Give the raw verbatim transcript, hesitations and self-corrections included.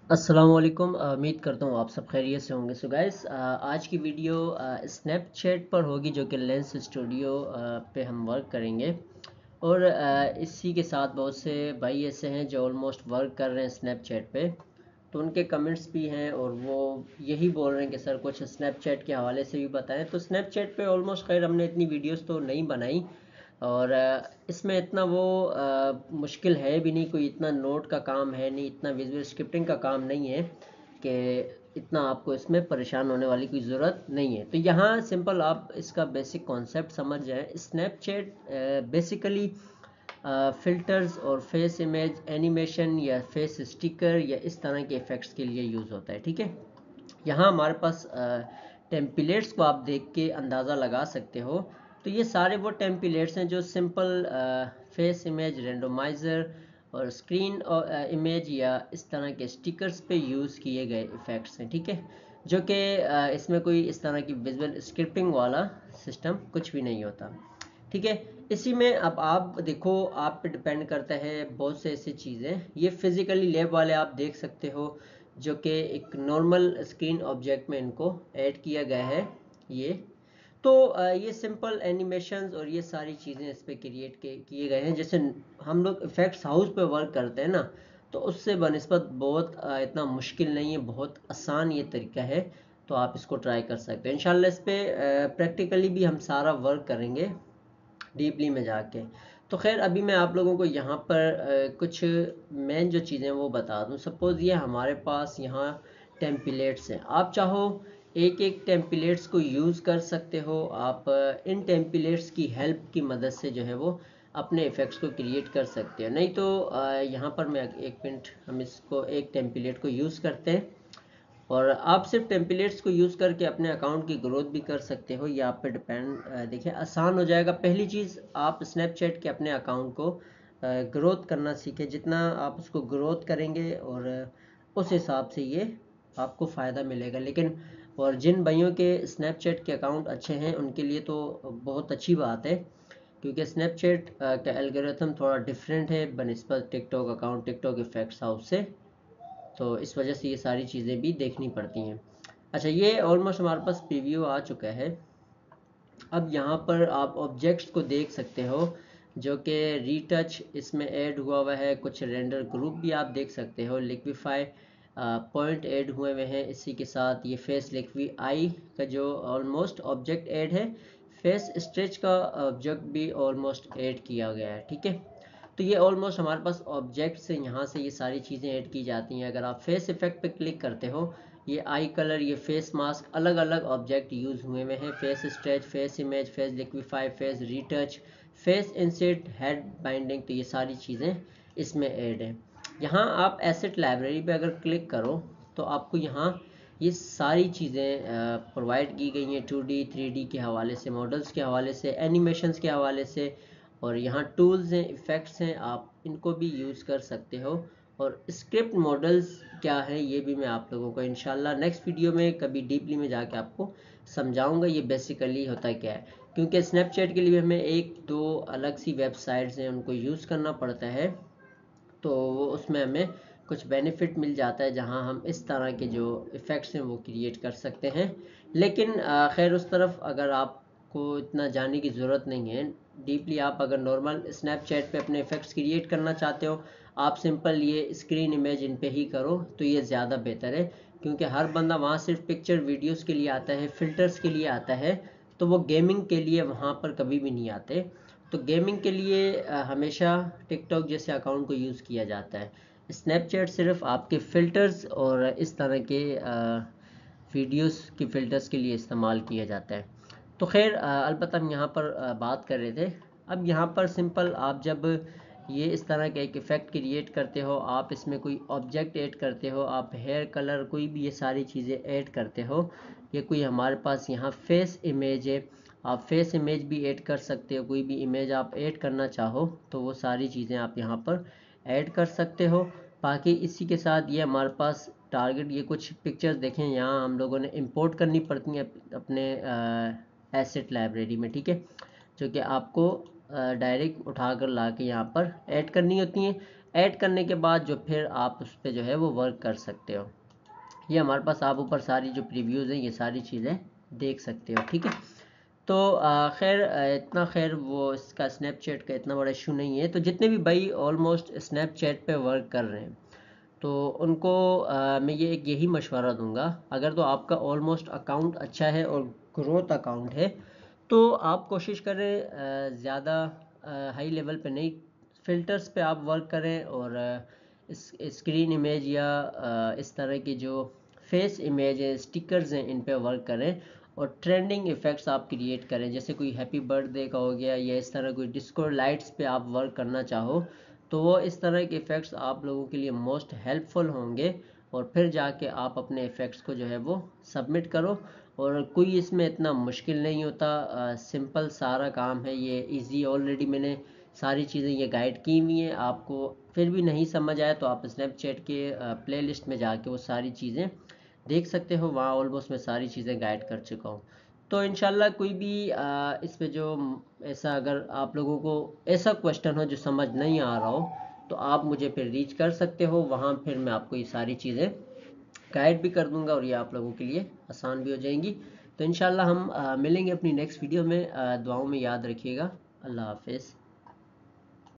अस्सलाम वालेकुम। उम्मीद करता हूँ आप सब खैरियत से होंगे। सो गाइस, आज की वीडियो स्नैपचैट पर होगी, जो कि लेंस स्टूडियो पे हम वर्क करेंगे। और अ, इसी के साथ बहुत से भाई ऐसे हैं जो ऑलमोस्ट वर्क कर रहे हैं स्नैपचैट पे, तो उनके कमेंट्स भी हैं और वो यही बोल रहे हैं कि सर कुछ स्नैपचैट के हवाले से भी बताएं। तो स्नैपचैट पे ऑलमोस्ट खैर हमने इतनी वीडियोस तो नहीं बनाई, और अ, इसमें इतना वो अ, मुश्किल है भी नहीं, कोई इतना नोट का काम है नहीं, इतना विजुअल स्क्रिप्टिंग का काम नहीं है कि इतना आपको इसमें परेशान होने वाली कोई ज़रूरत नहीं है। तो यहाँ सिंपल आप इसका बेसिक कॉन्सेप्ट समझ जाएं। स्नैपचैट बेसिकली फ़िल्टर्स और फेस इमेज एनिमेशन या फेस स्टिकर या इस तरह के इफ़ेक्ट्स के लिए यूज़ होता है। ठीक है, यहाँ हमारे पास टेम्पलेट्स को आप देख के अंदाज़ा लगा सकते हो। तो ये सारे वो टेम्पलेट्स हैं जो सिंपल फेस इमेज रेंडोमाइज़र और स्क्रीन और इमेज या इस तरह के स्टिकर्स पे यूज़ किए गए इफ़ेक्ट्स हैं। ठीक है, जो कि इसमें कोई इस तरह की विजुअल स्क्रिप्टिंग वाला सिस्टम कुछ भी नहीं होता। ठीक है, इसी में अब आप देखो, आप पे डिपेंड करता है बहुत से ऐसी चीज़ें। ये फिजिकली लैब वाले आप देख सकते हो, जो कि एक नॉर्मल स्क्रीन ऑब्जेक्ट में इनको ऐड किया गया है। ये तो अ, ये सिंपल एनिमेशंस और ये सारी चीज़ें इस पे क्रिएट किए गए हैं। जैसे हम लोग इफेक्ट्स हाउस पे वर्क करते हैं ना, तो उससे बनिस्बत बहुत अ, इतना मुश्किल नहीं है, बहुत आसान ये तरीका है। तो आप इसको ट्राई कर सकते हैं इंशाल्लाह। इस पे प्रैक्टिकली भी हम सारा वर्क करेंगे डीपली में जाके। तो खैर अभी मैं आप लोगों को यहाँ पर अ, कुछ मेन जो चीज़ें वो बता दूँ। सपोज़ ये हमारे पास यहाँ टेम्पलेट्स हैं, आप चाहो एक एक टेम्पलेट्स को यूज़ कर सकते हो। आप अ, इन टेम्पलेट्स की हेल्प की मदद से जो है वो अपने इफ़ेक्ट्स को क्रिएट कर सकते हो। नहीं तो अ, यहाँ पर मैं एक मिनट, हम इसको एक टेम्पलेट को यूज़ करते हैं और आप सिर्फ टेम्पलेट्स को यूज़ करके अपने अकाउंट की ग्रोथ भी कर सकते हो। ये आप पे डिपेंड, देखिए आसान हो जाएगा। पहली चीज़, आप स्नैपचैट के अपने अकाउंट को ग्रोथ करना सीखें। जितना आप उसको ग्रोथ करेंगे और उस हिसाब से ये आपको फ़ायदा मिलेगा। लेकिन और जिन भाइयों के स्नैपचैट के अकाउंट अच्छे हैं उनके लिए तो बहुत अच्छी बात है, क्योंकि स्नैपचैट का एल्गोरिथम थोड़ा डिफरेंट है बनिस्बत TikTok account, TikTok effects house से। तो इस वजह से ये सारी चीज़ें भी देखनी पड़ती हैं। अच्छा, ये ऑलमोस्ट हमारे पास प्रीव्यू आ चुका है। अब यहाँ पर आप ऑब्जेक्ट्स को देख सकते हो, जो कि रीटच इसमें ऐड हुआ हुआ है। कुछ रेंडर ग्रुप भी आप देख सकते हो, लिक्विफाई पॉइंट ऐड हुए हुए हैं। इसी के साथ ये फेस लिक्वी आई का जो ऑलमोस्ट ऑब्जेक्ट ऐड है, फेस स्ट्रेच का ऑब्जेक्ट भी ऑलमोस्ट ऐड किया गया है। ठीक है, तो ये ऑलमोस्ट हमारे पास ऑब्जेक्ट से यहाँ से ये सारी चीज़ें ऐड की जाती हैं। अगर आप फेस इफेक्ट पे क्लिक करते हो, ये आई कलर, ये फेस मास्क, अलग अलग ऑब्जेक्ट यूज़ हुए हुए हैं। Face stretch, face image, face liquify, face retouch, face insert, head binding, तो ये सारी चीज़ें इसमें ऐड है। यहाँ आप एसेट लाइब्रेरी पे अगर क्लिक करो तो आपको यहाँ ये सारी चीज़ें प्रोवाइड की गई हैं, टू डी थ्री डी के हवाले से, मॉडल्स के हवाले से, एनिमेशंस के हवाले से। और यहाँ टूल्स हैं, इफ़ेक्ट्स हैं, आप इनको भी यूज़ कर सकते हो। और स्क्रिप्ट मॉडल्स क्या है ये भी मैं आप लोगों को इंशाल्लाह नेक्स्ट वीडियो में कभी डीपली में जाके आपको समझाऊंगा ये बेसिकली होता क्या है। क्योंकि स्नैपचैट के लिए हमें एक दो अलग सी वेबसाइट्स हैं, उनको यूज़ करना पड़ता है। तो वो उसमें हमें कुछ बेनिफिट मिल जाता है, जहां हम इस तरह के जो इफ़ेक्ट्स हैं वो क्रिएट कर सकते हैं। लेकिन अ, खैर उस तरफ अगर आपको इतना जाने की ज़रूरत नहीं है डीपली। आप अगर नॉर्मल स्नैपचैट पे अपने इफ़ेक्ट्स क्रिएट करना चाहते हो, आप सिंपल ये स्क्रीन इमेज इन पे ही करो तो ये ज़्यादा बेहतर है। क्योंकि हर बंदा वहाँ सिर्फ पिक्चर वीडियोज़ के लिए आता है, फ़िल्टर्स के लिए आता है, तो वो गेमिंग के लिए वहाँ पर कभी भी नहीं आते। तो गेमिंग के लिए अ, हमेशा टिकटॉक जैसे अकाउंट को यूज़ किया जाता है। स्नैपचैट सिर्फ आपके फ़िल्टर्स और इस तरह के वीडियोस की फ़िल्टर्स के लिए इस्तेमाल किया जाता है। तो खैर अलबत्ता हम यहाँ पर अ, बात कर रहे थे। अब यहाँ पर सिंपल आप जब ये इस तरह का एक इफ़ेक्ट क्रिएट करते हो, आप इसमें कोई ऑब्जेक्ट ऐड करते हो, आप हेयर कलर कोई भी ये सारी चीज़ें ऐड करते हो। ये कोई हमारे पास यहाँ फेस इमेज है, आप फेस इमेज भी ऐड कर सकते हो। कोई भी इमेज आप ऐड करना चाहो तो वो सारी चीज़ें आप यहाँ पर ऐड कर सकते हो। बाकी इसी के साथ ये हमारे पास टारगेट, ये कुछ पिक्चर्स देखें यहाँ हम लोगों ने इंपोर्ट करनी पड़ती हैं अपने एसेट लाइब्रेरी में। ठीक है, जो कि आपको डायरेक्ट उठा कर ला के यहाँ पर ऐड करनी होती हैं। ऐड करने के बाद जो फिर आप उस पर जो है वो वर्क कर सकते हो। ये हमारे पास आप ऊपर सारी जो प्रीव्यूज़ हैं ये सारी चीज़ें देख सकते हो, ठीक है। तो आ, खैर आ, इतना खैर वो इसका स्नैपचैट का इतना बड़ा इशू नहीं है। तो जितने भी भाई ऑलमोस्ट स्नैपचैट पे वर्क कर रहे हैं तो उनको आ, मैं ये एक यही मशवरा दूंगा, अगर तो आपका ऑलमोस्ट अकाउंट अच्छा है और ग्रोथ अकाउंट है तो आप कोशिश करें ज़्यादा हाई लेवल पे नहीं, फ़िल्टर्स पे आप वर्क करें और आ, इस स्क्रीन इमेज या आ, इस तरह की जो फेस इमेज है, स्टिकर्स हैं, इन पे वर्क करें और ट्रेंडिंग इफ़ेक्ट्स आप क्रिएट करें। जैसे कोई हैप्पी बर्थडे का हो गया या इस तरह कोई डिस्को लाइट्स पे आप वर्क करना चाहो तो वो इस तरह के इफ़ेक्ट्स आप लोगों के लिए मोस्ट हेल्पफुल होंगे और फिर जाके आप अपने इफ़ेक्ट्स को जो है वो सबमिट करो। और कोई इसमें इतना मुश्किल नहीं होता, सिंपल सारा काम है ये, इजी। ऑलरेडी मैंने सारी चीज़ें ये गाइड की हुई हैं। आपको फिर भी नहीं समझ आए तो आप स्नैपचैट के प्लेलिस्ट में जाके वो सारी चीज़ें देख सकते हो, वहाँ ऑलमोस्ट मैं सारी चीज़ें गाइड कर चुका हूँ। तो इंशाल्लाह कोई भी आ, इस पे जो ऐसा अगर आप लोगों को ऐसा क्वेश्चन हो जो समझ नहीं आ रहा हो तो आप मुझे फिर रीच कर सकते हो, वहाँ फिर मैं आपको ये सारी चीज़ें गाइड भी कर दूंगा और ये आप लोगों के लिए आसान भी हो जाएंगी। तो इंशाल्लाह हम आ, मिलेंगे अपनी नेक्स्ट वीडियो में। आ, दुआओं में याद रखिएगा। अल्लाह हाफिज़।